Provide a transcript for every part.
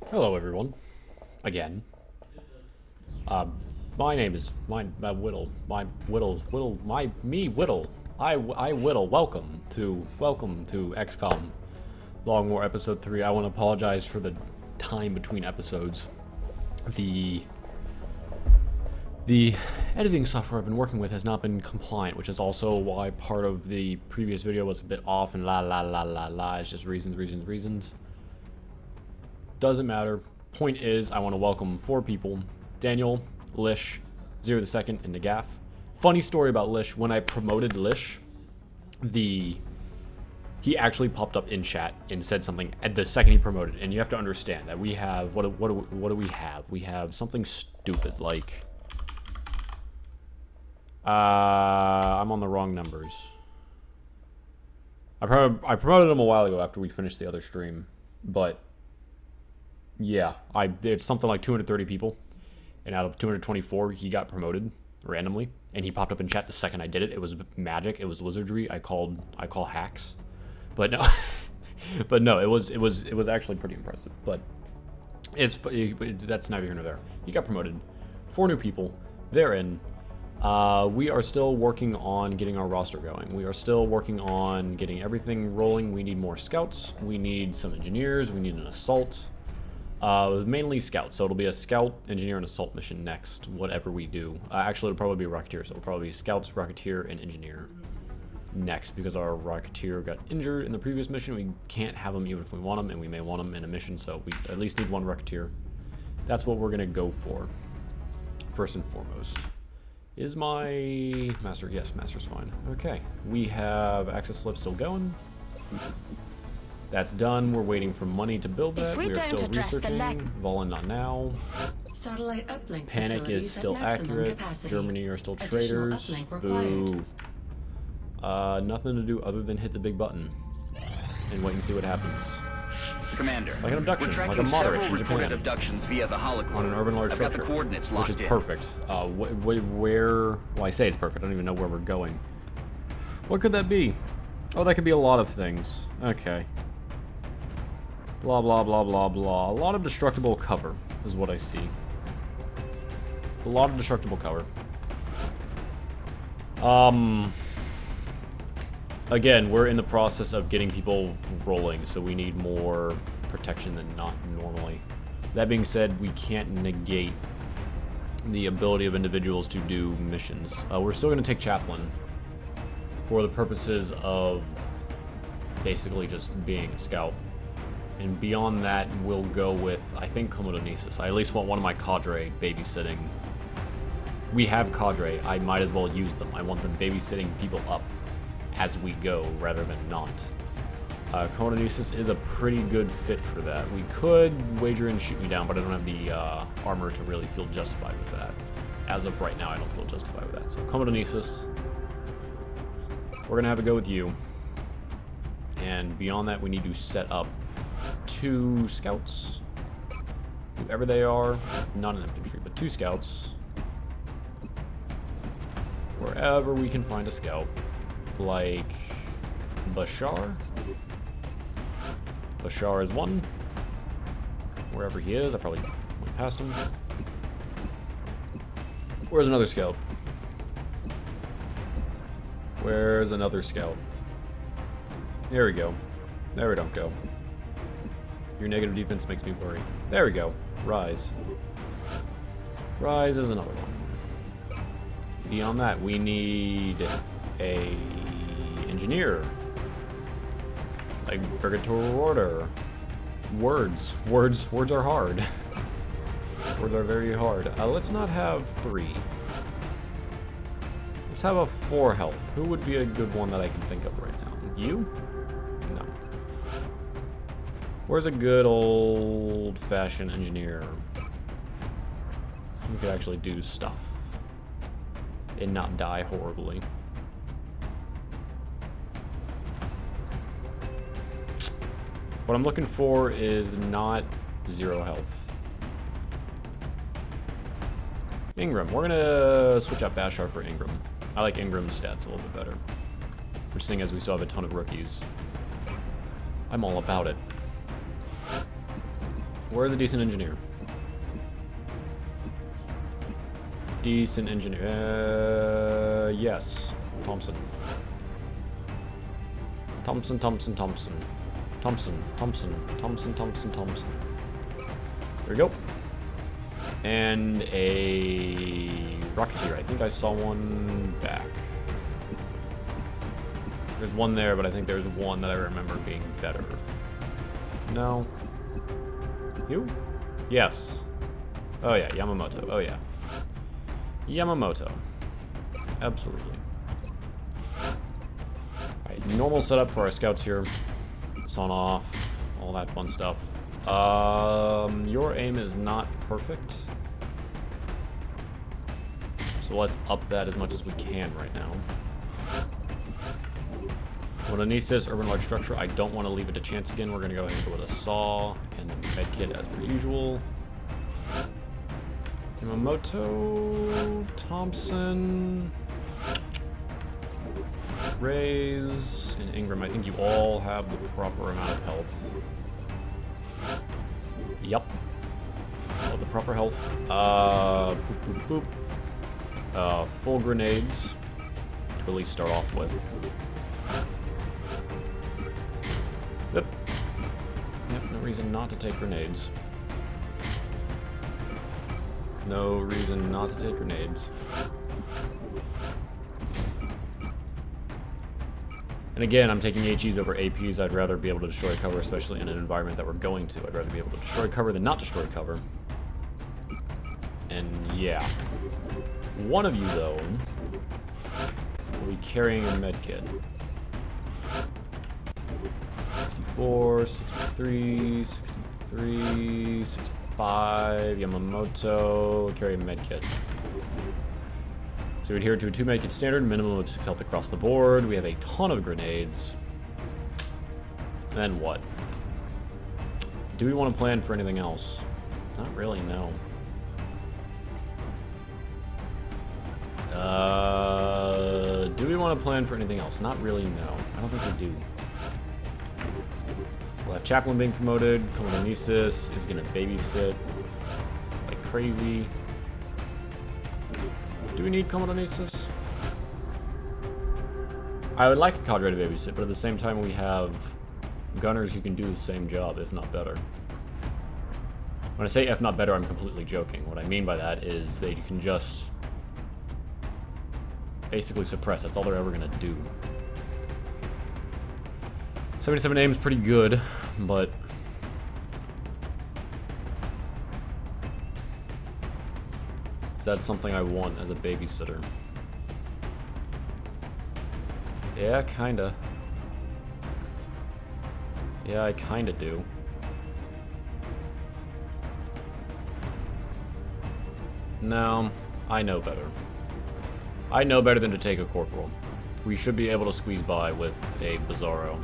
Hello, everyone. Again. My name is Whittle. Whittle. I Whittle. Welcome to XCOM Long War Episode 3. I want to apologize for the time between episodes. The editing software I've been working with has not been compliant, which is also why part of the previous video was a bit off and It's just reasons. Doesn't matter. Point is, I want to welcome 4 people. Daniel, Lish, Zero the Second, and Nagath. Funny story about Lish. When I promoted Lish, he actually popped up in chat and said something at the second he promoted. And you have to understand that we have, what do we have? We have something stupid like, I'm on the wrong numbers. I promoted him a while ago after we finished the other stream, but yeah, it's something like 230 people, and out of 224, he got promoted randomly, and he popped up in chat the second I did it. It was magic. It was wizardry. I call hacks, but no, but no, it was actually pretty impressive. But that's neither here nor there. He got promoted. 4 new people. They're in. We are still working on getting our roster going. We are still working on getting everything rolling. We need more scouts. We need some engineers. We need an assault. Mainly scouts, so it'll be a scout, engineer, and assault mission next, whatever we do. Actually, it'll probably be Rocketeer, so it'll probably be scouts, Rocketeer, and engineer next, because our Rocketeer got injured in the previous mission. We can't have him even if we want him, and we may want him in a mission, so we at least need 1 Rocketeer. That's what we're going to go for, first and foremost. Is my master? Yes, master's fine. Okay, we have access slip still going. That's done. We're waiting for money to build that. We are still researching. Volin not now. Satellite uplink Panic is still accurate. Capacity. Germany are still Additional traitors. uplink Boo. Nothing to do other than hit the big button and wait and see what happens. Commander, Like an abduction, we're tracking like a moderate several in reported Japan. abductions via the holocron. On an urban large I've got structure, the coordinates which locked is in. perfect. Where? Well, I say it's perfect. I don't even know where we're going. What could that be? Oh, that could be a lot of things. Okay. Blah, blah, blah, blah, blah. A lot of destructible cover is what I see. A lot of destructible cover. Again, we're in the process of getting people rolling, so we need more protection than not normally. That being said, we can't negate the ability of individuals to do missions. We're still going to take Chaplain for the purposes of basically just being a scout. And beyond that, we'll go with, I think, Comodonesis. I at least want one of my cadre babysitting. We have cadre. I might as well use them. I want them babysitting people up as we go, rather than not. Comodonesis is a pretty good fit for that. We could wager and shoot me down, but I don't have the armor to really feel justified with that. As of right now, I don't feel justified with that. So, Comodonesis. We're going to have to go with you. And beyond that, we need to set up 2 scouts, whoever they are, not an infantry, but 2 scouts, wherever we can find a scout, like Bashar. Bashar is 1, wherever he is. I probably went past him. Where's another scout? Where's another scout? There we go. There we don't go. Your negative defense makes me worry. There we go. Rise. Rise is another one. Beyond that, we need a engineer. Like Purgatorial Order. Words are hard. Words are very hard. Let's not have 3. Let's have a 4 health. Who would be a good one that I can think of right now? You? No. Where's a good old-fashioned engineer who could actually do stuff and not die horribly? What I'm looking for is not 0 health. Ingram. We're gonna switch out Bashar for Ingram. I like Ingram's stats a little bit better. Which, seeing as we still have a ton of rookies, I'm all about it. Where's a decent engineer? Decent engineer. Yes. Thompson. Thompson. There we go. And a Rocketeer. I think I saw one back. There's one there, but I think there's one that I remember being better. No. You? Yes. Oh yeah, Yamamoto. Oh yeah. Yamamoto. Absolutely. Alright, normal setup for our scouts here. Sawn off. All that fun stuff. Your aim is not perfect. So let's up that as much as we can right now. Mononesis, urban large structure. I don't want to leave it to chance again. We're going to go ahead and go with a saw and the med kit as per usual. Yamamoto, Thompson, Rays, and Ingram. I think you all have the proper amount of health. Yup. All the proper health. Boop, boop, boop. Full grenades to at least start off with. Yep. Yep, no reason not to take grenades. No reason not to take grenades. And again, I'm taking HEs over APs. I'd rather be able to destroy cover, especially in an environment that we're going to. I'd rather be able to destroy cover than not destroy cover. And yeah. One of you, though, will be carrying a medkit. 64, 63, 63, 65, Yamamoto, carry a medkit. So we adhere to a 2 medkit standard, minimum of 6 health across the board. We have a ton of grenades. Then what? Do we want to plan for anything else? Not really, no. Do we want to plan for anything else? Not really, no. I don't think we do. We'll have Chaplain being promoted. Komodonesis is going to babysit like crazy. Do we need Komodonesis? I would like a cadre to babysit, but at the same time we have gunners who can do the same job, if not better. When I say if not better, I'm completely joking. What I mean by that is they can just basically suppress. That's all they're ever going to do. 77 aim is pretty good, but is that something I want as a babysitter? Yeah, kinda. Yeah, I kinda do. No, I know better. I know better than to take a corporal. We should be able to squeeze by with a Bizarro.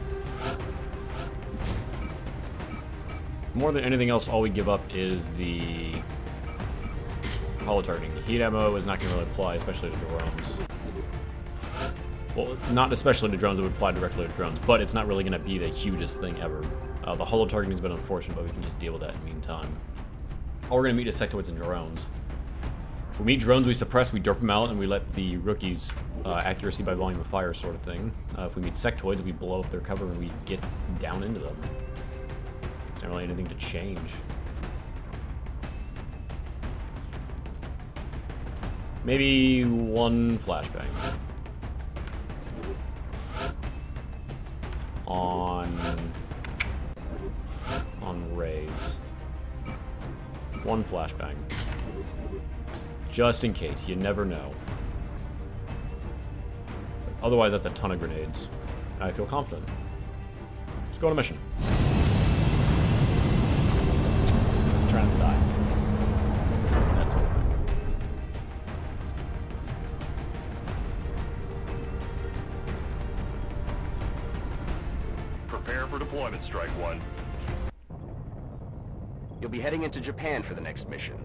More than anything else, all we give up is the holo targeting. Heat ammo is not going to really apply, especially to drones. Well, not especially to drones, it would apply directly to drones, but it's not really going to be the hugest thing ever. The holo targeting has been unfortunate, but we can just deal with that in the meantime. All we're going to meet is sectoids and drones. If we meet drones, we suppress, we derp them out, and we let the rookies accuracy by volume of fire sort of thing. If we meet sectoids, we blow up their cover and we get down into them. There's not really anything to change. Maybe one flashbang. On Rays. One flashbang. Just in case, you never know. But otherwise, that's a ton of grenades. I feel confident. Let's go on a mission. Trans die. That sort of thing. Prepare for deployment, Strike One. You'll be heading into Japan for the next mission.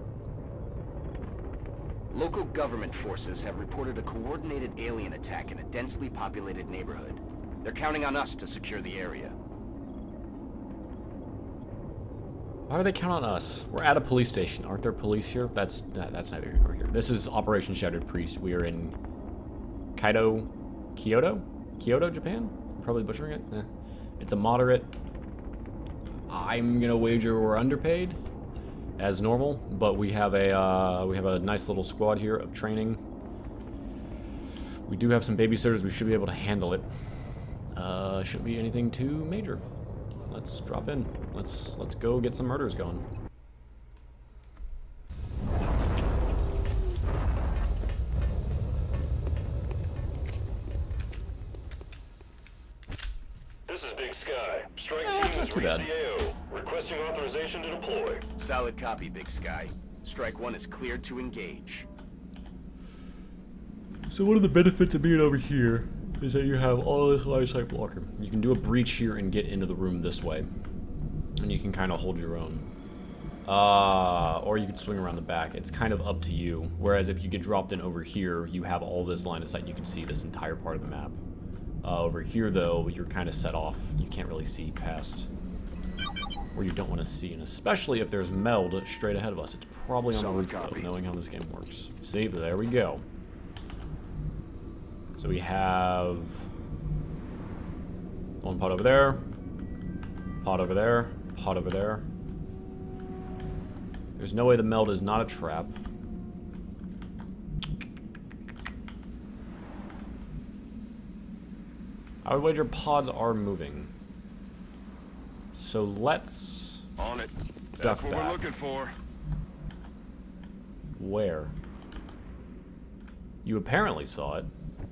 Local government forces have reported a coordinated alien attack in a densely populated neighborhood. They're counting on us to secure the area. Why would they count on us? We're at a police station. Aren't there police here? That's neither here nor here. This is Operation Shattered Priest. We are in Kyoto, Japan? I'm probably butchering it. It's a moderate. I'm gonna wager we're underpaid, as normal, but we have a nice little squad here of training. We do have some babysitters. We should be able to handle it. Shouldn't be anything too major. Let's drop in. Let's go get some murders going. This is Big Sky. Strike That's team not has too bad. reached the AO. Requesting authorization to deploy. Solid copy, Big Sky. Strike 1 is cleared to engage. So one of the benefits of being over here is that you have all this line of sight blocker. You can do a breach here and get into the room this way. And you can kind of hold your own. Or you could swing around the back. It's kind of up to you. Whereas if you get dropped in over here, you have all this line of sight and you can see this entire part of the map. Over here, though, you're kind of set off. You can't really see past where you don't want to see. And especially if there's meld straight ahead of us. It's probably on the roof, though, knowing how this game works. See, there we go. So we have one pod over there, pod over there, pod over there. There's no way the meld is not a trap. I would wager pods are moving. So let's On it. duck That's what back. we're looking for. Where? You apparently saw it.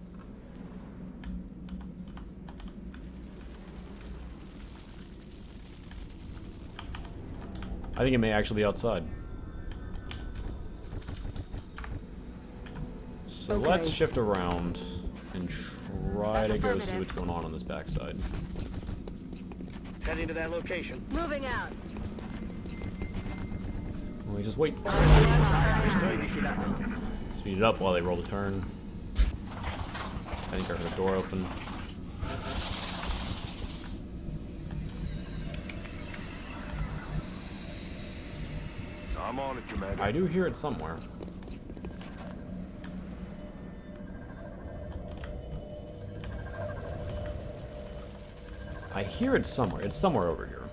I think it may actually be outside. So Okay. let's shift around and try to go see what's going on this backside. Heading to that location. Moving out. We just wait. Speed it up while they roll the turn. I think I heard a door open. I'm on it, Commander. I do hear it somewhere. I hear it somewhere. It's somewhere over here.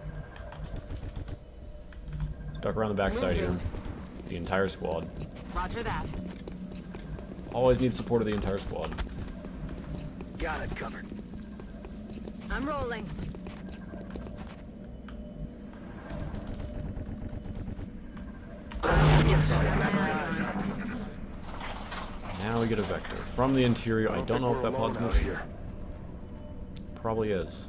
Duck around the backside here. The entire squad. Roger that. Always need support of the entire squad. Got it covered. I'm rolling. Now we get a vector. From the interior, I don't know if that pod's moving. here. Probably is.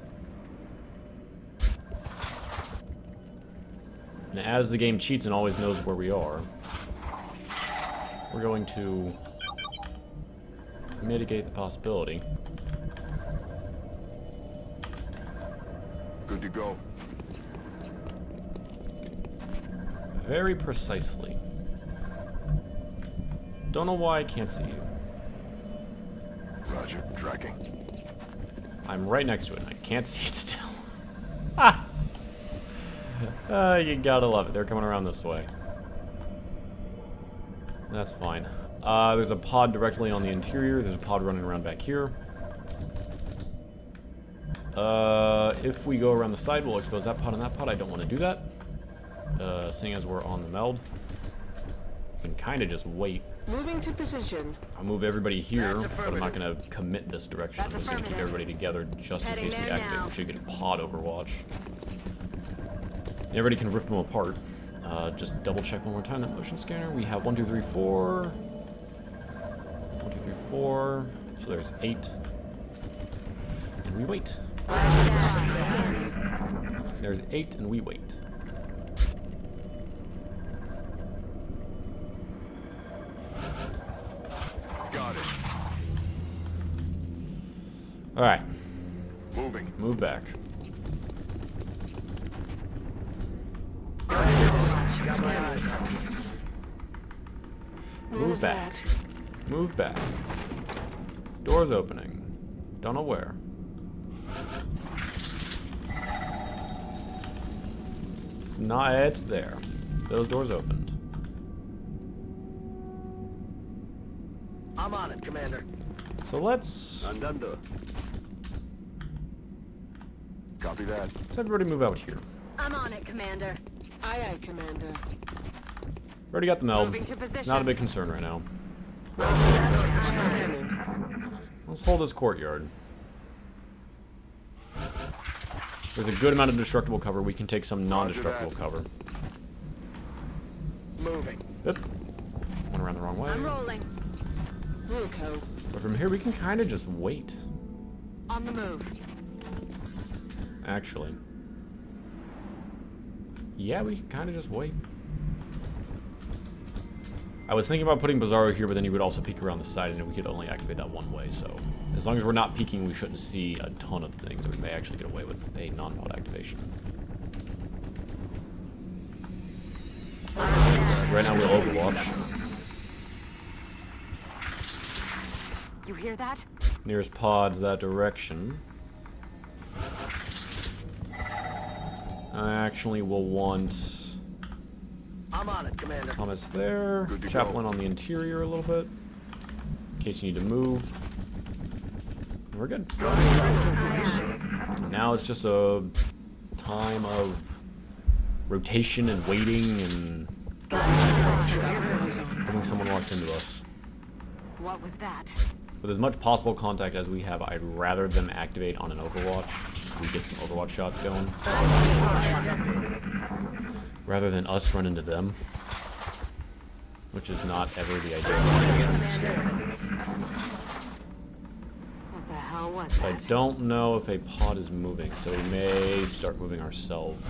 And as the game cheats and always knows where we are, we're going to mitigate the possibility. Good to go. Very precisely. Don't know why I can't see you. Roger. Tracking. I'm right next to it and I can't see it still. Ah! You gotta love it. They're coming around this way. That's fine. There's a pod directly on the interior. There's a pod running around back here. If we go around the side, we'll expose that pod and that pod. I don't want to do that. Seeing as we're on the meld. You can kind of just wait. Moving to position. I'll move everybody here, but I'm not going to commit this direction. I'm just going to keep everybody together just in Heading case we there activate. now. We should get pod overwatch. Everybody can rip them apart. Just double check one more time that motion scanner. We have 1, 2, 3, 4. 1, 2, 3, 4. So there's 8. And we wait. There's 8 and we wait. Got it. Alright, Moving. move back. Move back. Move back. Door's opening. Don't know where. It's not. It's there. Those doors opened. I'm on it, Commander. So let's Andando. Copy that. everybody move out here. I'm on it, Commander. Aye, aye, Commander. Already got the meld. Moving to position. Not a big concern right now. Scanning. Let's hold this courtyard. There's a good amount of destructible cover. We can take some non-destructible cover. Moving. Oop. Went around the wrong way. I'm rolling. Wilco. But from here, we can kind of just wait. On the move. Actually. Yeah, we can kind of just wait. I was thinking about putting Bizarro here, but then he would also peek around the side, and we could only activate that one way, so... As long as we're not peeking, we shouldn't see a ton of things, and we may actually get away with a non-pod activation. Right now, we'll Overwatch. You hear that? Nearest pod's that direction. I actually will want... I'm on it, Commander. Thomas there. Good to Chaplain go. on the interior a little bit. In case you need to move. And we're good. Now it's just a time of rotation and waiting and hoping someone walks into us. What was that? With as much possible contact as we have, I'd rather them activate on an Overwatch. We get some Overwatch shots going. Rather than us run into them. Which is not ever the ideal situation. What the hell was I that? don't know if a pod is moving, so we may start moving ourselves.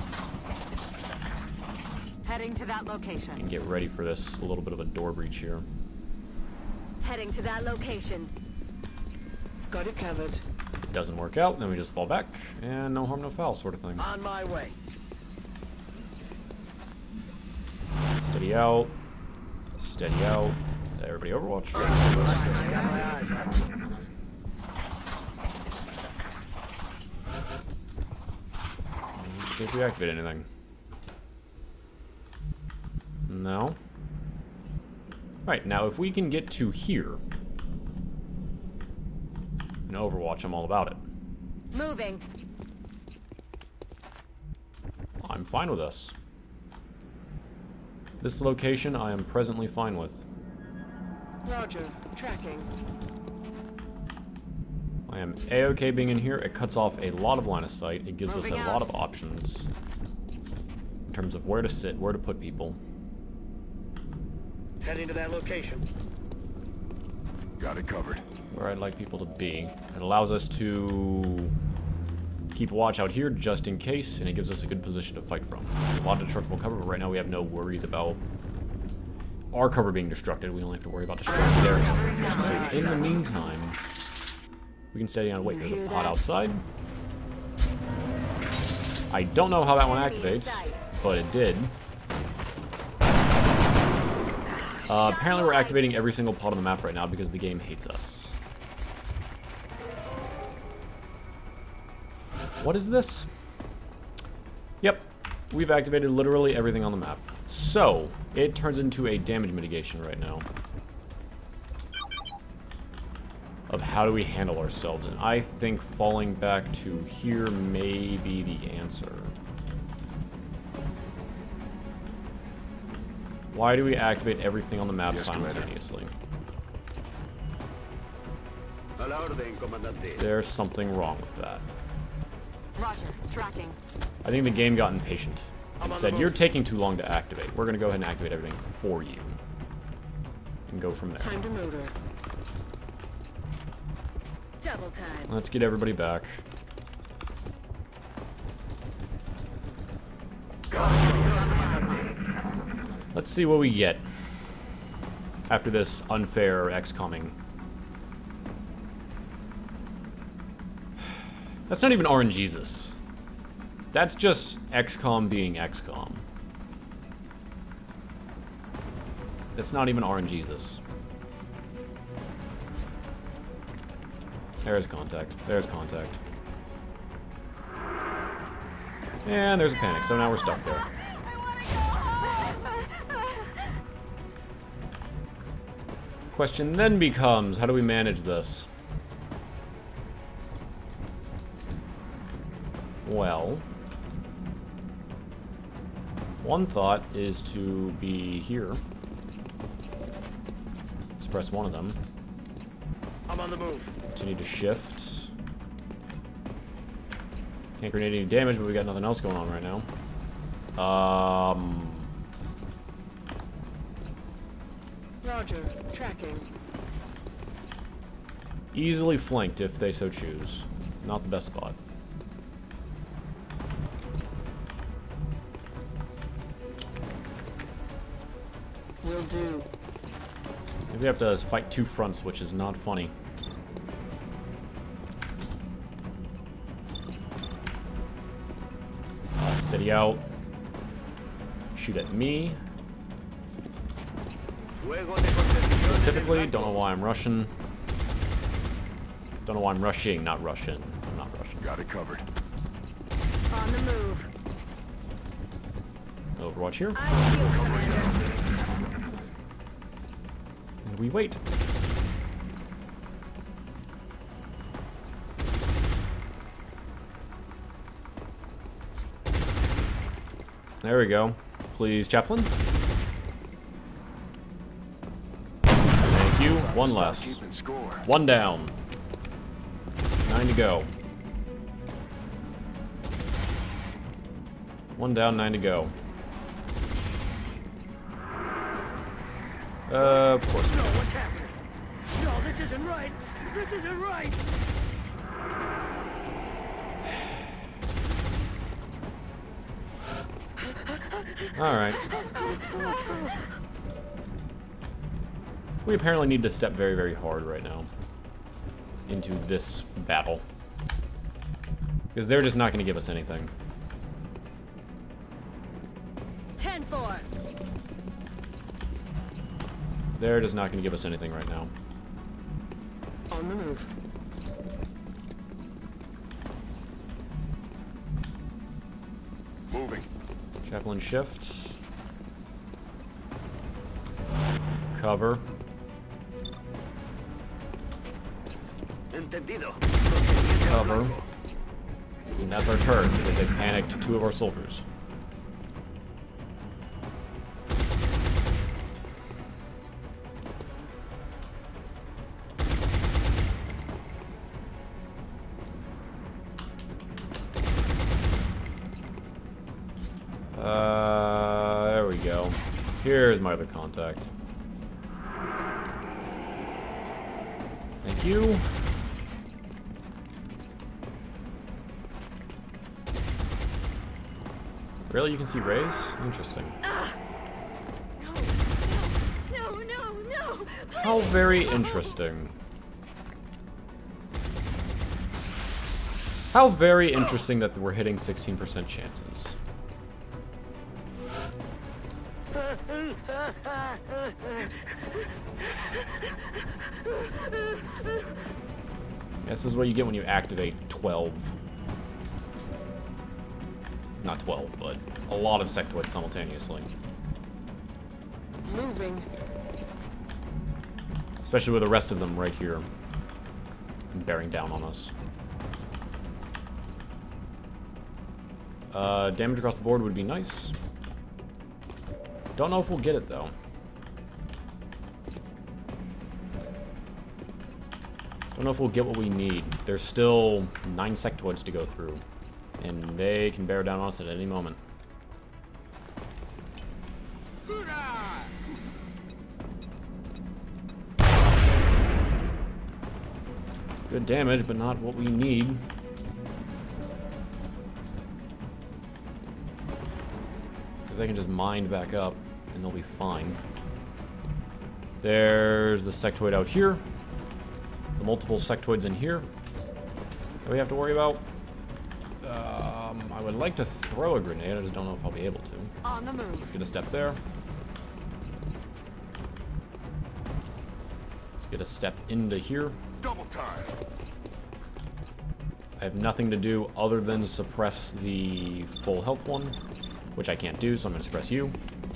Heading to that location. And get ready for this little bit of a door breach here. Heading to that location. Got it covered. If it doesn't work out, then we just fall back, and no harm, no foul sort of thing. On my way. Steady out. Steady out. Everybody Overwatch. Got my eyes on it. Let's see if we activate anything. No. Right, now if we can get to here in Overwatch, I'm all about it. Moving. I'm fine with this. This location I am presently fine with. Roger. Tracking. I am A-okay being in here. It cuts off a lot of line of sight. It gives us a Moving lot out. of options in terms of where to sit, where to put people. Heading to that location. Got it covered. Where I'd like people to be. It allows us to keep watch out here just in case, and it gives us a good position to fight from. A lot of destructible cover, but right now we have no worries about our cover being destructed. We only have to worry about destructing their cover. So in the meantime, we can steady on. Wait, there's a pod outside. I don't know how that one activates, but it did. Apparently we're activating every single pod on the map right now because the game hates us. What is this? Yep, we've activated literally everything on the map. So, it turns into a damage mitigation right now. Of how do we handle ourselves, and I think falling back to here may be the answer. Why do we activate everything on the map Yes, Commander. simultaneously? There's something wrong with that. Roger. Tracking. I think the game got impatient and I'm on said, the you're move. taking too long to activate. We're going to go ahead and activate everything for you. And go from there. Time to motor. Double time. Let's get everybody back. Let's see what we get after this unfair XCOMing. That's not even RNGesus. That's just XCOM being XCOM. That's not even RNGesus. There's contact. There's contact. And there's a panic, so now we're stuck there. Question then becomes, how do we manage this? Well, one thought is to be here. Suppress one of them. I'm on the move. Continue to shift. Can't grenade any damage, but we got nothing else going on right now. Roger, tracking. Easily flanked if they so choose. Not the best spot. Will do. Maybe we have to fight two fronts, which is not funny. Steady out. Shoot at me. Specifically, don't know why I'm Russian. Don't know why I'm rushing, not Russian. I'm not Russian. Got it covered. On the move. Overwatch here. I feel, Commander. And we wait. There we go. Please, Chaplain. Thank you. One less. Keeping score. One down. 9 to go. One down, 9 to go. Of course. No, what's happening? No, this isn't right. This isn't right. Alright. We apparently need to step very, very hard right now into this battle. Because they're just not going to give us anything. 10-4. They're just not going to give us anything right now. On the move. Moving. Chaplain shift. Cover. Entendido. Cover. And that's our turn because they panicked two of our soldiers. There we go. Here's my other contact. Thank you. Really? You can see rays? Interesting. No. How very interesting. How very interesting that we're hitting 16% chances. This is what you get when you activate 12. Not 12, but a lot of sectoids simultaneously. Moving. Especially with the rest of them right here. Bearing down on us. Damage across the board would be nice. Don't know if we'll get it, though. Don't know if we'll get what we need. There's still 9 sectoids to go through. And they can bear down on us at any moment. Good damage, but not what we need. Because they can just mine back up, and they'll be fine. There's the sectoid out here. The multiple sectoids in here that we have to worry about. I would like to throw a grenade, I just don't know if I'll be able to. On the move. Let's get a step there. Let's get a step into here. Double time. I have nothing to do other than suppress the full health one, which I can't do, so I'm going to suppress you.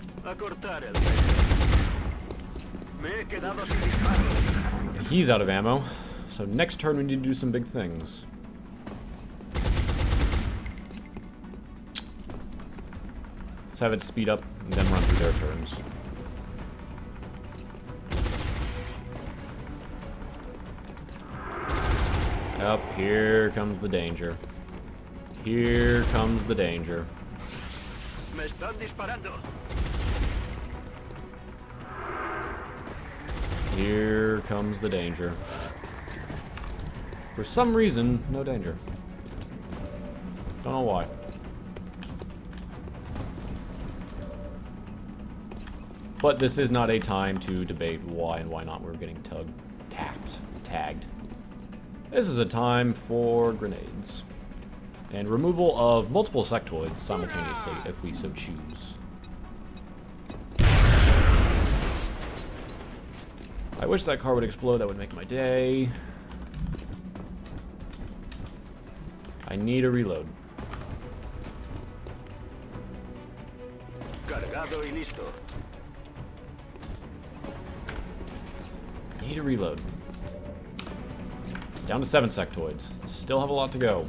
He's out of ammo, so next turn we need to do some big things. Let's have it speed up and then run through their turns. Up, here comes the danger. Here comes the danger. Me están disparando. Here comes the danger. For some reason, no danger. Don't know why. But this is not a time to debate why and why not we're getting tagged. This is a time for grenades. And removal of multiple sectoids simultaneously, if we so choose. I wish that car would explode, that would make my day. I need a reload. Cargado y listo. Need a reload. Down to 7 sectoids. Still have a lot to go.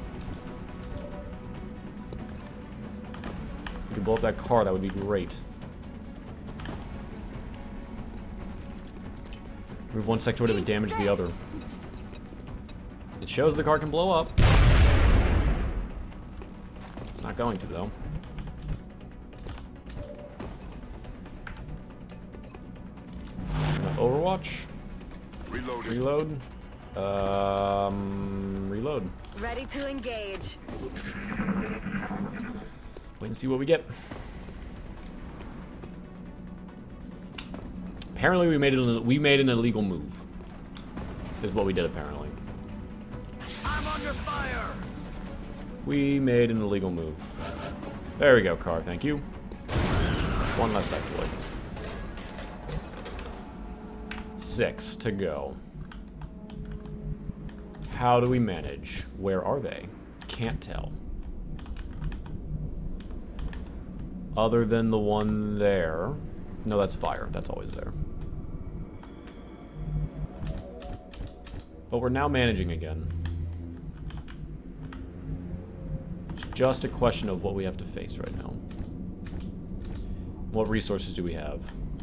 If we could blow up that car, that would be great. Move one sectoid, it would damage the other. It shows the car can blow up. It's not going to, though. Overwatch. Reloading. Reload. Reload. Ready to engage. Wait and see what we get. Apparently we made an illegal move. Is what we did apparently. I'm under fire. We made an illegal move. There we go, car, thank you. One less sectoid. 6 to go. How do we manage? Where are they? Can't tell. Other than the one there. No, that's fire. That's always there. But we're now managing again. It's just a question of what we have to face right now. What resources do we have?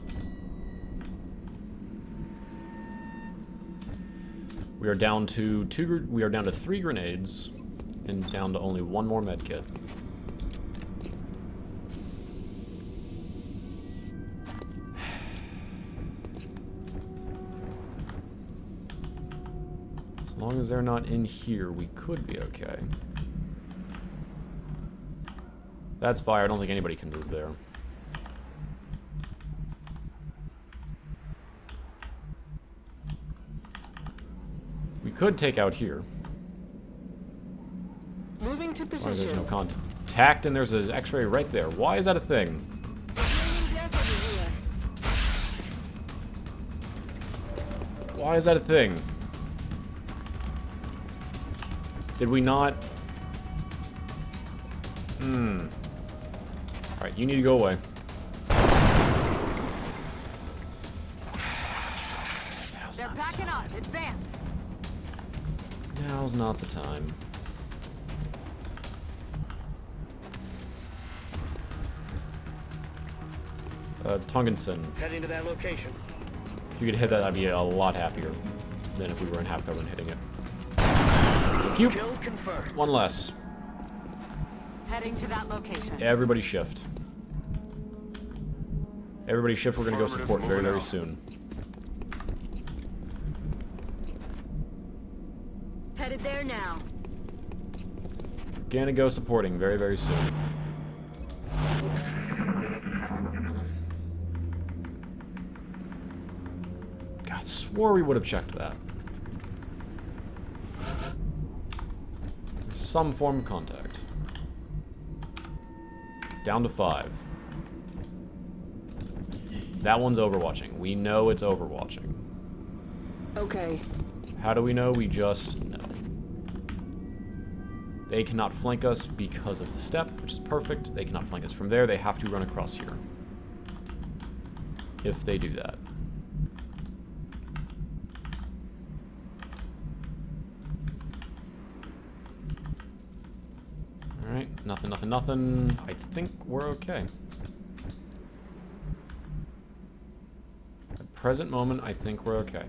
We are down to 3 grenades and down to only 1 more med kit. As long as they're not in here, we could be okay. That's fire. I don't think anybody can move there. We could take out here. Moving to As long as there's position. no contact, and there's an X-ray right there. Why is that a thing? Why is that a thing? Did we not? Alright, you need to go away. They're backing up. Advance. Now's not the time. Tonginson. Heading to that location. If you could hit that, I'd be a lot happier than if we were in half cover and hitting it. Thank you. Kill confirmed. One less. Heading to that location. Everybody shift. Everybody shift. We're gonna go Affirmative, support very, moving very out. soon. Headed there now. Gonna go supporting very, very soon. God, swore we would have checked that. Some form of contact. Down to 5. That one's overwatching. We know it's overwatching. Okay. How do we know? We just know. They cannot flank us because of the step, which is perfect. They cannot flank us from there. They have to run across here. If they do that. Alright, nothing, nothing, nothing. I think we're okay. At present moment, I think we're okay.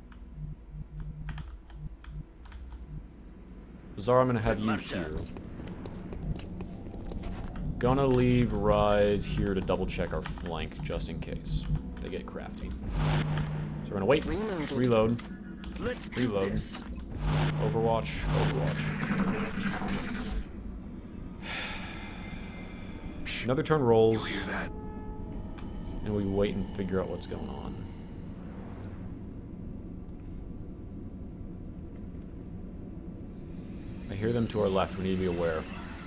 Zara, I'm gonna have you here. Gonna leave Rise here to double check our flank, just in case they get crafty. So we're gonna wait, reload, reload, Overwatch, Overwatch. Another turn rolls, and we wait and figure out what's going on. I hear them to our left. We need to be aware.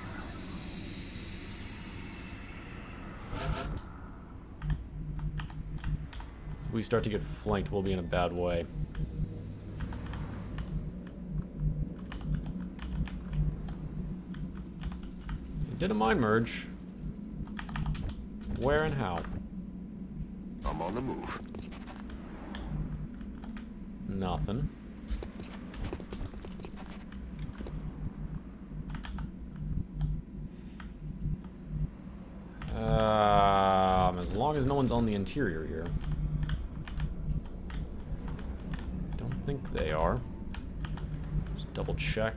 If we start to get flanked, we'll be in a bad way. They did a mind merge. Where and how? I'm on the move. Nothing. As long as no one's on the interior here. I don't think they are. Just double check.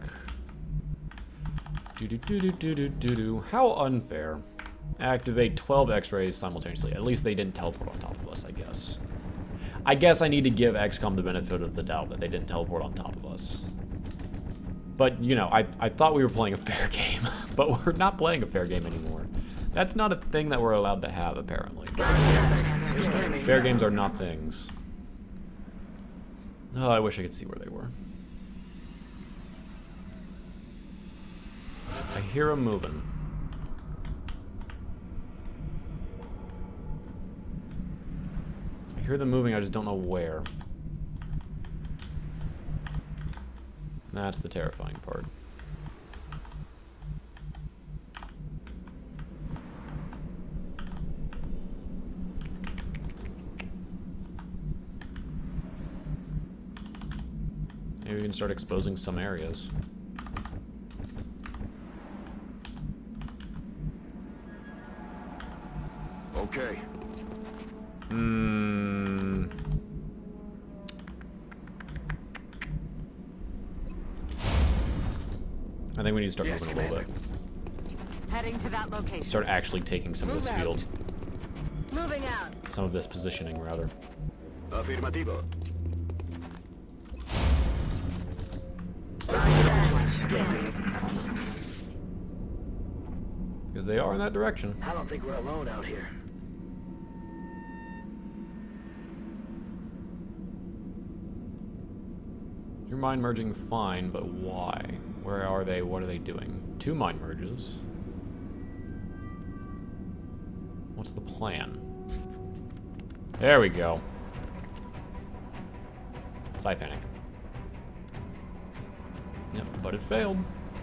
Do. How unfair. Activate 12 X-rays simultaneously. At least they didn't teleport on top of us, I guess. I guess I need to give XCOM the benefit of the doubt that they didn't teleport on top of us. But, you know, I thought we were playing a fair game. But we're not playing a fair game anymore. That's not a thing that we're allowed to have, apparently. Fair games are not things. Oh, I wish I could see where they were. I hear them moving. I hear them moving, I just don't know where. That's the terrifying part. Maybe we can start exposing some areas. Okay. I think we need to start moving a little bit. Heading to that location. Start actually taking some of this field. Moving out. Some of this positioning, rather. Afirmativo. Because they are in that direction. I don't think we're alone out here. You're mind merging fine, but why? Where are they? What are they doing? 2 mind merges. What's the plan? There we go. Side panic. Yep, but it failed.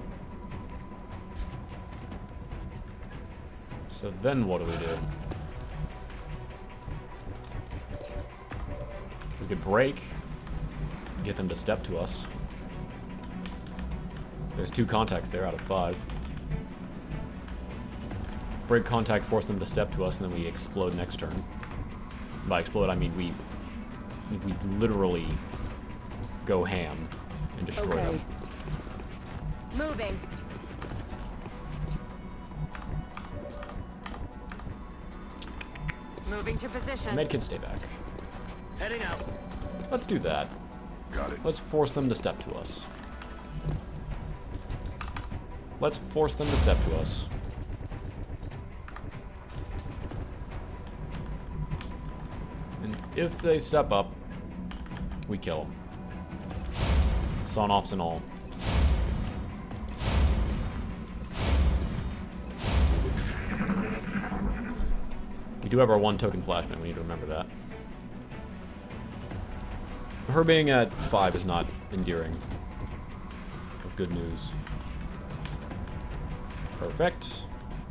So then what do we do? We could break. Get them to step to us. There's 2 contacts there out of 5. Break contact, force them to step to us, and then we explode next turn. By explode, I mean we literally go ham and destroy them. Moving. Moving to position. Medkit, stay back. Heading out. Let's do that. Got it. Let's force them to step to us. Let's force them to step to us. And if they step up, we kill them. Sawn-offs and all. We do have our 1 token flashbang, we need to remember that. Her being at 5 is not endearing. Of good news. Perfect.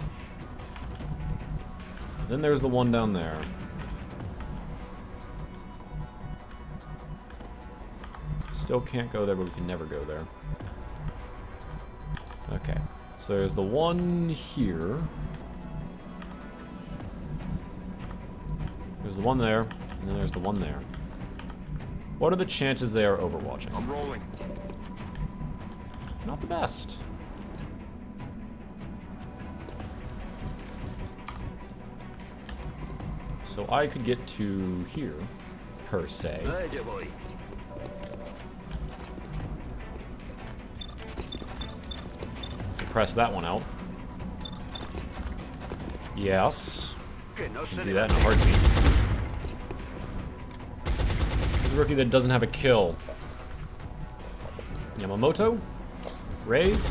Then there's the one down there. Still can't go there, but we can never go there. Okay. So there's the one here. There's the one there, and then there's the one there. What are the chances they are overwatching? I'm rolling. Not the best. So I could get to here, per se. Suppress that one out. Yes. Can do that in a heartbeat. There's a rookie that doesn't have a kill. Yamamoto? Raze?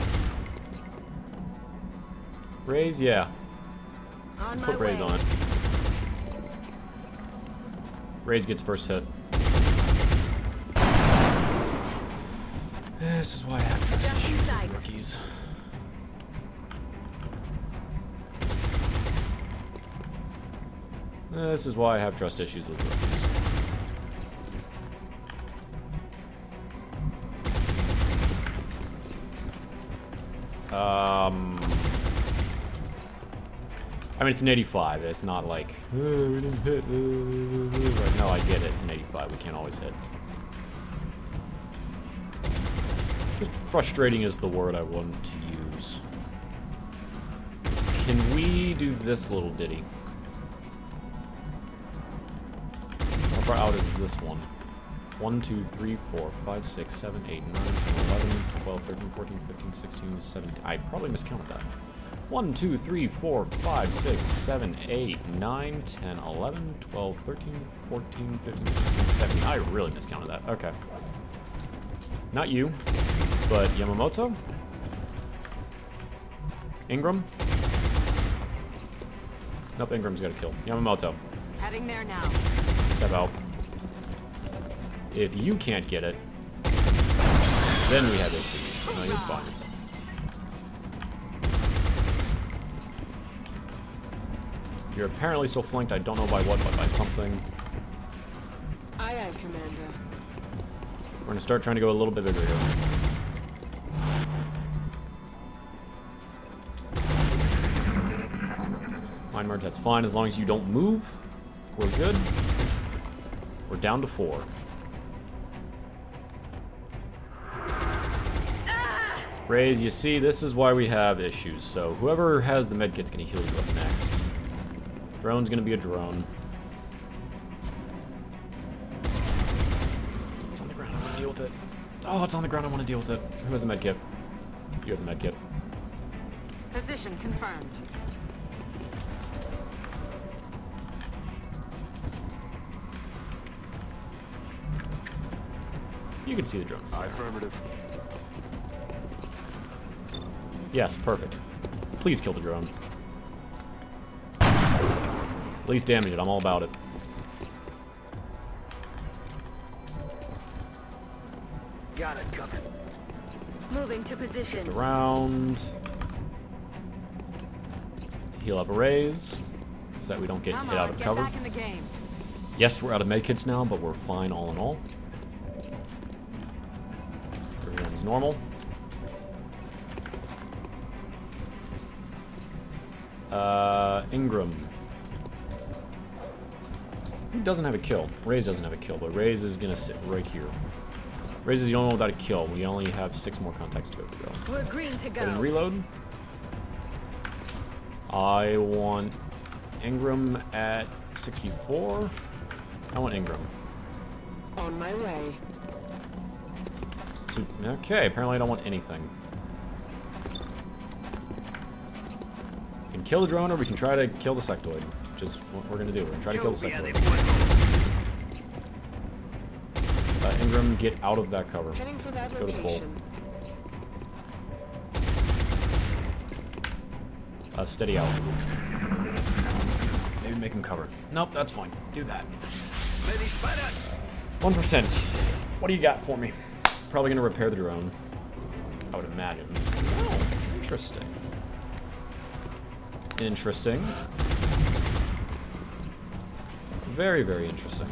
Raze, yeah. Put Raze on it. Raze gets first hit. This is why I have trust issues with rookies. This is why I have trust issues with rookies. I mean, it's an 85. It's not like, oh, we didn't hit. Like, no, I get it. It's an 85. We can't always hit. Just frustrating is the word I want to use. Can we do this little ditty? How far out is this one? 1, 2, 3, 4, 5, 6, 7, 8, 9, 10, 11, 12, 13, 14, 15, 16, 17. I probably miscounted that. 1, 2, 3, 4, 5, 6, 7, 8, 9, 10, 11, 12, 13, 14, 15, 16, 17. I really miscounted that. Okay. Not you, but Yamamoto? Ingram? Nope, Ingram's got a kill. Yamamoto. Heading there now. Step out. If you can't get it, then we have issues. No, you're fine. You're apparently still flanked. I don't know by what, but by something. Aye, aye, Commander. We're gonna start trying to go a little bit bigger here. Mind merge, that's fine as long as you don't move. We're good. We're down to 4. Raze, you see, this is why we have issues. So whoever has the medkit's gonna heal you up next. Drone's gonna be a drone. It's on the ground, I wanna deal with it. Oh, it's on the ground, I wanna deal with it. Who has the medkit? You have the medkit. Position confirmed. You can see the drone from there. Affirmative. Yes, perfect. Please kill the drone. At least damage it, I'm all about it. Got it covered. Moving to position. Around. Heal up a raise, so that we don't get hit out of cover. Get back in the game. Yes, we're out of medkits now, but we're fine all in all. Everyone's normal. Ingram. Who doesn't have a kill? Raze doesn't have a kill, but Raze is gonna sit right here. Raze is the only one without a kill. We only have 6 more contacts to go through. We're green to Go and go. reload. I want Ingram at 64. I want Ingram. On my way. Okay, apparently I don't want anything. We can kill the drone or we can try to kill the sectoid. Which is what we're gonna do. We're gonna try to kill the sectoid. Ingram, get out of that cover. Heading for that Go to full. location. Steady out. Maybe make him cover. Nope, that's fine. Do that. 1%. What do you got for me? Probably gonna repair the drone. I would imagine. Oh, interesting. Interesting. Very, very interesting.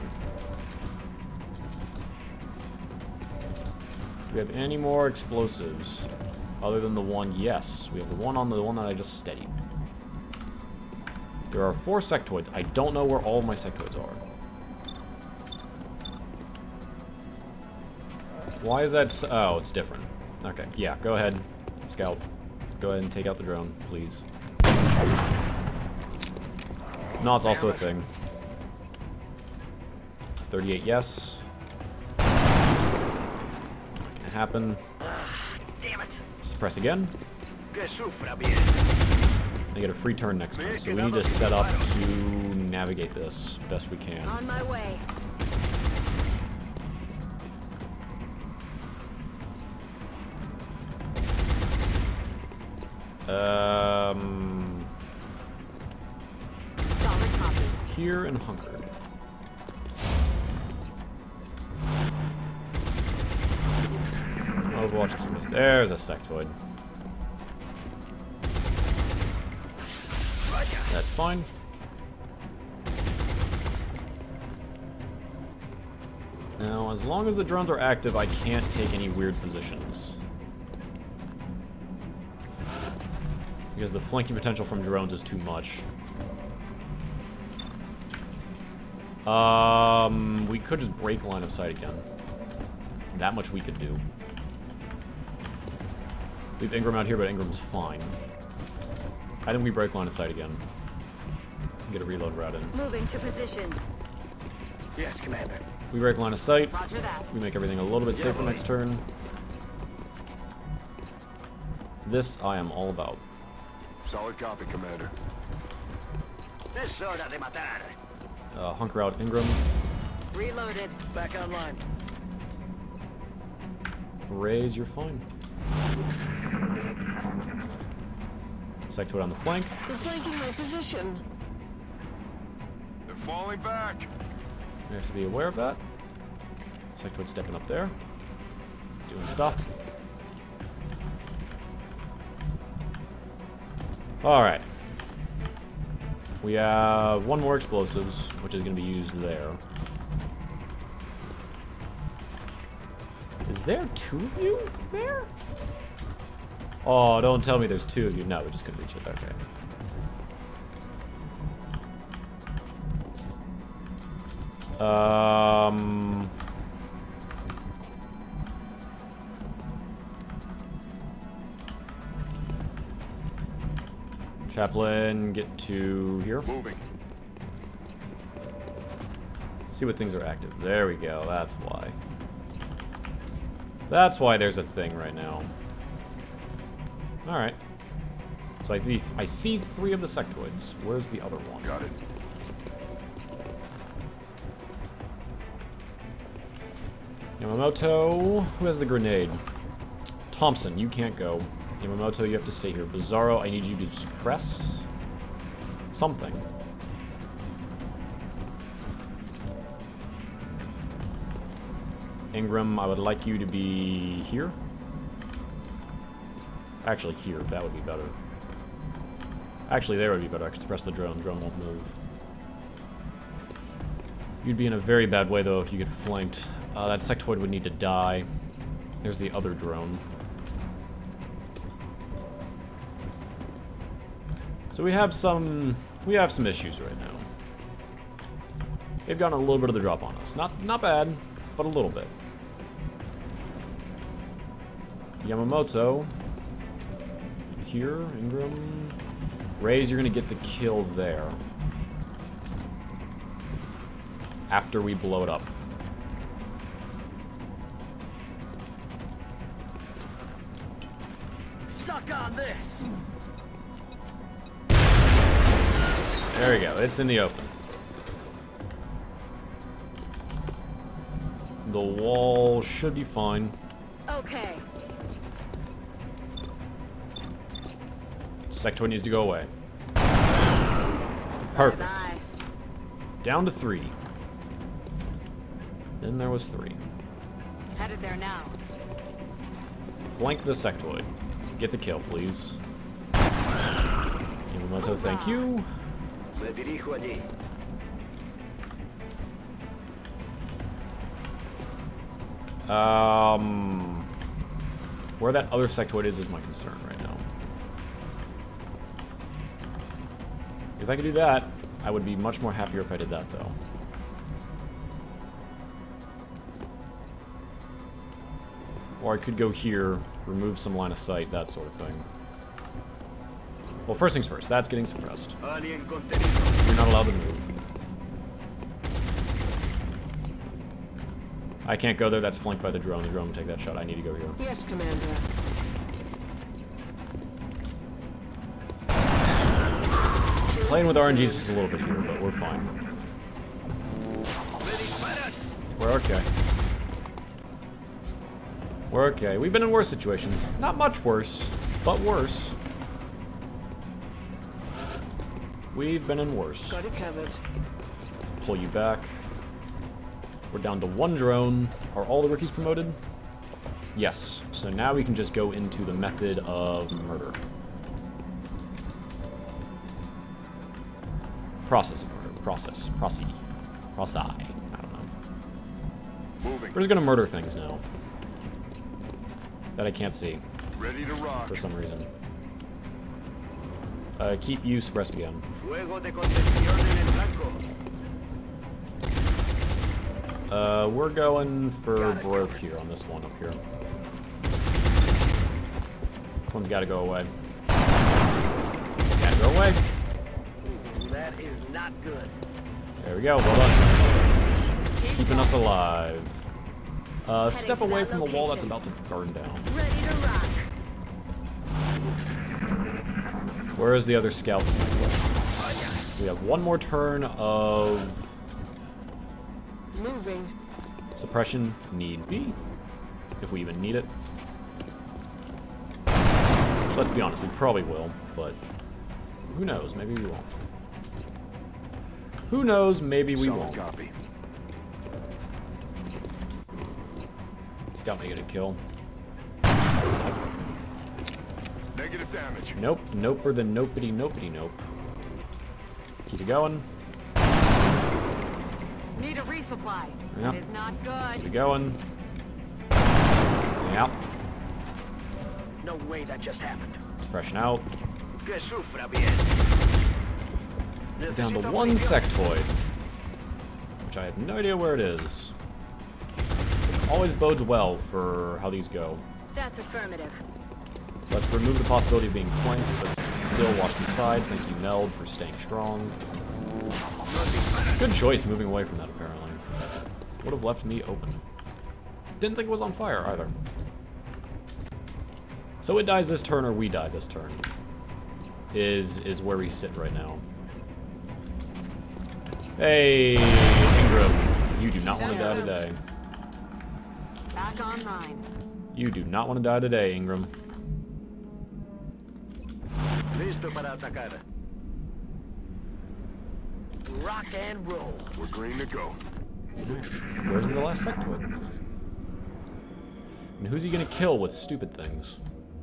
Do we have any more explosives? Other than the one? Yes. We have the one that I just steadied. There are 4 sectoids. I don't know where all of my sectoids are. Why is that oh, it's different. Okay, yeah, go ahead. Scout. Go ahead and take out the drone, please. No, it's also a thing. 38, yes. Not gonna happen. Damn it. Suppress again. Que sufra bien. I get a free turn next turn, so we need to set up to navigate this best we can. On my way. Solid copy. Here and hunkered. Overwatch some of this. There's a sectoid. That's fine. Now, as long as the drones are active, I can't take any weird positions. Because the flanking potential from drones is too much. We could just break line of sight again. That much we could do. Leave Ingram out here, but Ingram's fine. I think we break line of sight again. Get a reload route in. Moving to position. Yes, Commander. We break line of sight. Roger that. We make everything a little bit safer next turn. This I am all about. Solid copy, Commander. Es hora de matar. Hunker out Ingram. Reloaded. Back online. Raise, you're fine. Sectoid on the flank. They're flanking my position. They're falling back. We have to be aware of that. Sectoid stepping up there. Doing stuff. Alright. We have 1 more explosives, which is going to be used there. Is there 2 of you there? Oh, don't tell me there's 2 of you. No, we just couldn't reach it. Okay. Chaplain, get to here. Moving. See what things are active. There we go. That's why. That's why there's a thing right now. Alright. So I see 3 of the sectoids. Where's the other one? Got it. Yamamoto, who has the grenade? Thompson, you can't go. Yamamoto, you have to stay here. Bizarro, I need you to suppress something. Ingram, I would like you to be here. Actually, here. That would be better. Actually, there would be better. I could suppress the drone. Drone won't move. You'd be in a very bad way, though, if you get flanked. That sectoid would need to die. There's the other drone. So we have some issues right now. They've gotten a little bit of the drop on us. Not bad, but a little bit. Yamamoto. Here, Ingram. Raze, you're gonna get the kill there. After we blow it up. Suck on this. There we go. It's in the open. The wall should be fine. Okay. Sectoid needs to go away. Perfect. Bye-bye. Down to 3. Then there was 3. Headed there now. Flank the sectoid. Get the kill, please. Yamamoto, thank you. Me dirijo allí. Where that other sectoid is my concern right now. Because I could do that. I would be much more happier if I did that, though. Or I could go here, remove some line of sight, that sort of thing. Well, first things first, that's getting suppressed. You're not allowed to move. I can't go there, that's flanked by the drone. The drone will take that shot. I need to go here. Yes, Commander. Playing with RNGs is a little bit here, but we're fine. We're okay. We're okay. We've been in worse situations. Not much worse, but worse. We've been in worse. Got it covered. Let's pull you back. We're down to 1 drone. Are all the rookies promoted? Yes. So now we can just go into the method of murder. Process of murder. Process. Proci. I don't know. Moving. We're just gonna murder things now. That I can't see. Ready to rock. For some reason. Keep you suppressed again. Fuego de contención en el blanco. We're going for broke here on this one up here. This one's gotta go away. Gotta go away. That is not good. There we go, well done. Keeping us alive. Step to away that from the wall that's location. about to burn down. Ready to rock. Where is the other scout? We have one more turn of Moving. suppression, need be, if we even need it. Let's be honest, we probably will, but who knows, maybe we won't. Who knows, maybe we Solid won't. copy. Scout may get a kill. Negative damage. Nope, noper than nopity nopity nope. Keep it going. Need a resupply. Yeah. That is not Keep it good. going. Yeah. No way that just happened. Suppression out. Que sufra bien. We're down to 1 sectoid. Which I have no idea where it is. Always bodes well for how these go. That's affirmative. Let's remove the possibility of being flanked, but still watch the side. Thank you, Meld, for staying strong. Good choice moving away from that, apparently. Would have left me open. Didn't think it was on fire, either. So it dies this turn, or we die this turn. Is where we sit right now. Hey, Ingram. You do not want to die today. Back online. You do not want to die today, Ingram. Listo para atacar. Rock and roll. We're green to go. Where's the last sectoid? And who's he gonna kill with stupid things?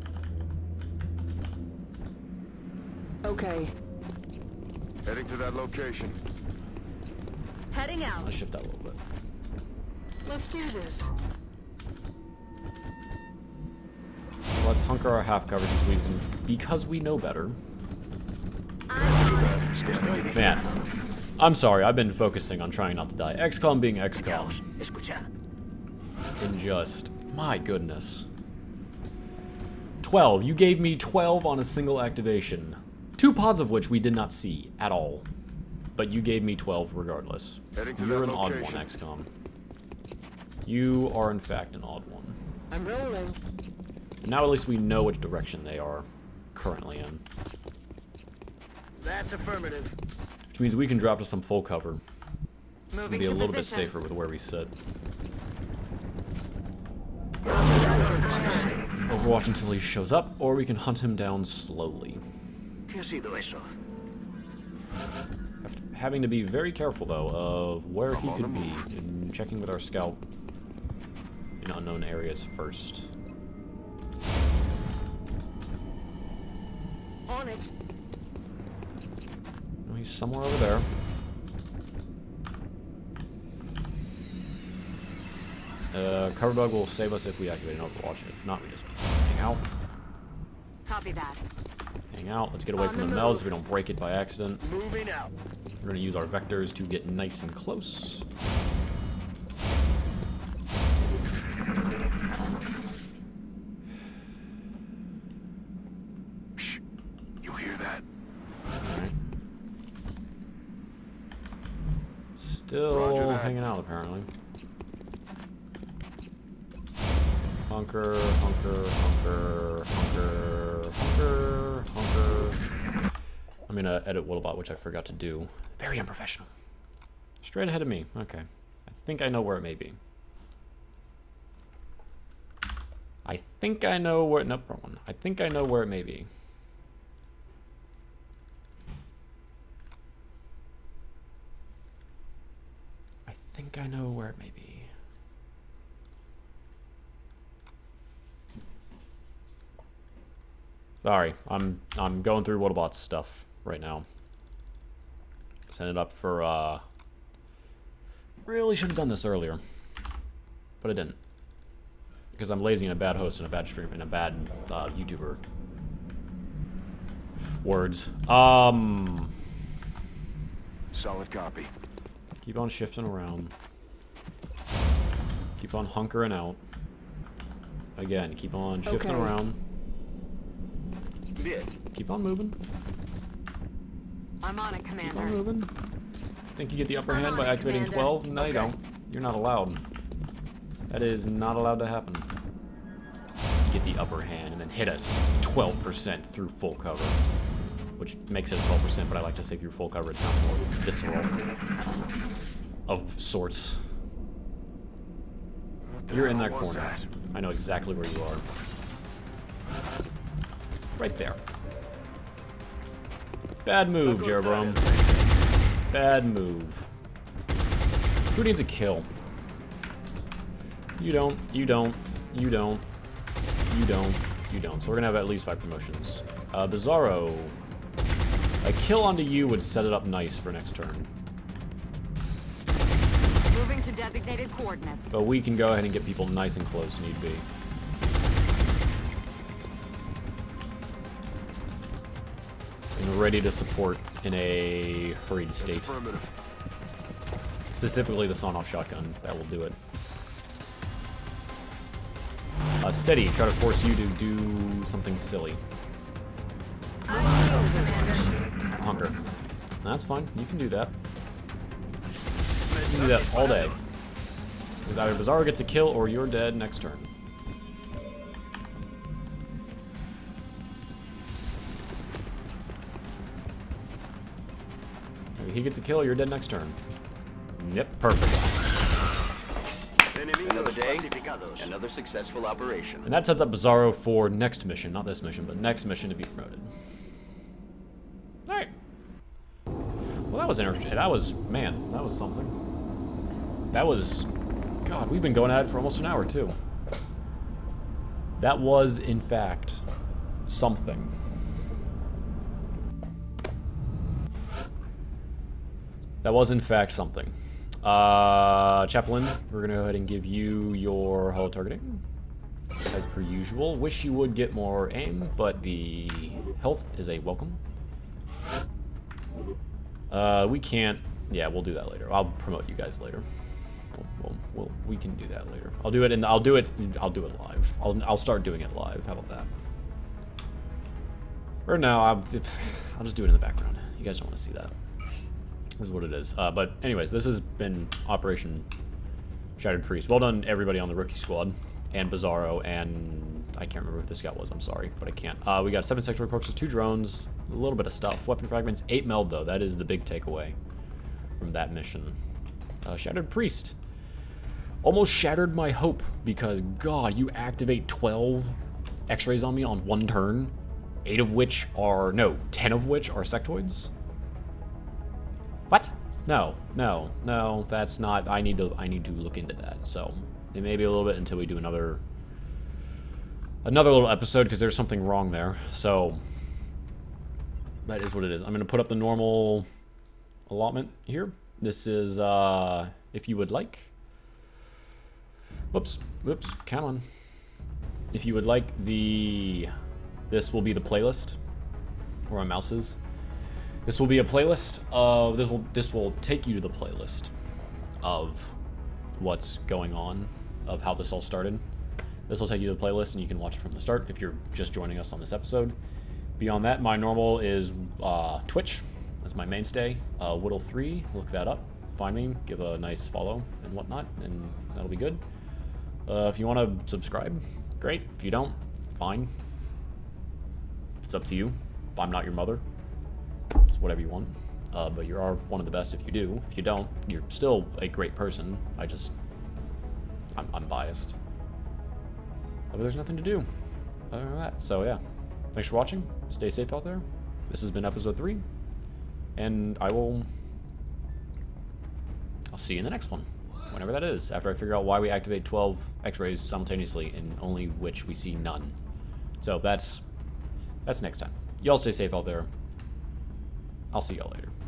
Okay. Heading to that location. Heading out. Let's shift that a little bit. Let's do this. Let's hunker our half coverage because we know better. Man, I'm sorry, I've been focusing on trying not to die. XCOM being XCOM. Escucha. And just, my goodness. 12, you gave me 12 on a single activation. 2 pods of which we did not see at all. But you gave me 12 regardless. Heading to You're that an odd one, location. XCOM. You are in fact an odd one. I'm rolling. Now at least we know which direction they are currently in. That's affirmative. Which means we can drop to some full cover. And Moving be a to little bit position. safer with where we sit. Overwatch until he shows up, or we can hunt him down slowly. ¿Qué ha sido eso? Having to be very careful, though, of where he could be, and checking with our scout in unknown areas first. On it. he's somewhere over there. Cover bug will save us if we activate an Overwatch. If not, we just hang out. Copy that. Hang out. Let's get away On from the the melds move. so we don't break it by accident. Moving out. We're going to use our vectors to get nice and close. Shh. You hear that? Alright. Still Roger that. hanging out, apparently. Hunker, hunker, hunker, hunker, hunker, hunker. I'm gonna edit Whittlebot, which I forgot to do. Very unprofessional. Straight ahead of me. Okay. I think I know where it may be. I think I know where... Nope, wrong one. I think I know where it may be. I think I know where it may be. Sorry, I'm going through Whittlebot's stuff right now. Send it up for really should have done this earlier, but I didn't because I'm lazy and a bad host and a bad streamer and a bad YouTuber. Words. Solid copy. Keep on shifting around. Keep on hunkering out. Again, keep on shifting Okay. around. Bien. Keep on moving. I'm on it, Keep Commander. on moving. Think you get the upper I'm hand on by it, activating Commander. 12? No, you Okay. don't. You're not allowed. That is not allowed to happen. Get the upper hand and then hit us 12% through full cover. Which makes it 12%, but I like to say through full cover. It sounds more visceral. Of sorts. What the You're in hell that was corner. that? I know exactly where you are. Right there. Bad move, Jeroboam. Bad move. Who needs a kill? You don't, you don't, you don't, you don't, you don't. So we're gonna have at least 5 promotions. Bizarro. A kill onto you would set it up nice for next turn. Moving to designated coordinates. But we can go ahead and get people nice and close, need be. And ready to support in a hurried state. Affirmative. Specifically the sawn-off shotgun. That will do it. Steady, try to force you to do something silly. Hunker. That's fine, you can do that. You can do that all day. Because either Bizarro gets a kill or you're dead next turn. If he gets a kill, you're dead next turn. Yep, perfect. Another day, another successful operation. And that sets up Bizarro for next mission. Not this mission, but next mission to be promoted. Alright. Well, that was interesting. That was, man, that was something. That was, God, we've been going at it for almost an hour, too. That was, in fact, something. That was, in fact, something. Chaplain, we're gonna go ahead and give you your holo targeting. As per usual. Wish you would get more aim, but the health is a welcome. We can't... Yeah, we'll do that later. I'll promote you guys later. We can do that later. I'll do it in the, I'll do it live. I'll start doing it live. How about that? Or no, I'll just do it in the background. You guys don't want to see that. This is what it is. But anyways, this has been Operation Shattered Priest. Well done, everybody on the rookie squad, and Bizarro, and I can't remember who this guy was. I'm sorry, but I can't. We got 7 sector corpses, 2 drones, a little bit of stuff, weapon fragments, 8 meld though. That is the big takeaway from that mission. Shattered Priest. Almost shattered my hope because God, you activate 12 X-rays on me on 1 turn, 8 of which are 10 of which are sectoids. What? No, that's not. I need to look into that. So it may be a little bit until we do another little episode because there's something wrong there. So that is what it is. I'm gonna put up the normal allotment here. This is, if you would like. Whoops, count on. If you would like this will be the playlist where my mouse is. This will be a playlist of, this will take you to the playlist of what's going on, of how this all started. This will take you to the playlist and you can watch it from the start if you're just joining us on this episode. Beyond that, my normal is Twitch. That's my mainstay. Whittle3, look that up. Find me, give a nice follow and whatnot, and that'll be good. If you want to subscribe, great. If you don't, fine. It's up to you. If I'm not your mother, it's whatever you want. But you are one of the best if you do. If you don't, you're still a great person. I'm biased. But there's nothing to do other than that. So yeah, thanks for watching. Stay safe out there. This has been episode 3. And I'll see you in the next one. Whenever that is, after I figure out why we activate 12 X-rays simultaneously in only which we see none. So that's next time. Y'all stay safe out there. I'll see y'all later.